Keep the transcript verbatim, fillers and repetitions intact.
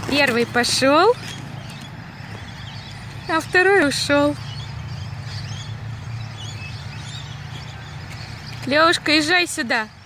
Первый пошел, а второй ушел. Левушка, езжай сюда.